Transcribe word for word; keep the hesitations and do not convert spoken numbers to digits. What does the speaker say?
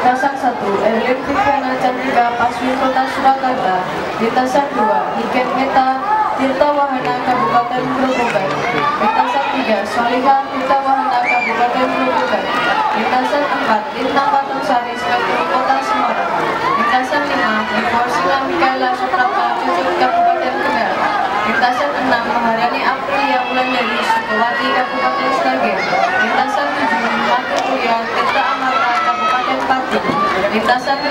Lintasan satu, Erlin Viviana Cantika Paswin Kota Surakarta. Lintasan dua, Niken Meta Tirta Wahana Kabupaten Grobogan. Lintasan tiga, Solihah Tirta Wahana Kabupaten Grobogan. Lintasan empat, Lintang Watunsari Spektrum Kota Semarang. Lintasan lima, Ivorsina Mikaela Suprapta Cucuk Kabupaten Kendal. Lintasan enam, Maharani Aprilia Wulandari Sukawati Kabupaten Sragen. Lintasan tujuh, Mati Kuliah Tirta Amarta Kabupaten Pati. Lintasan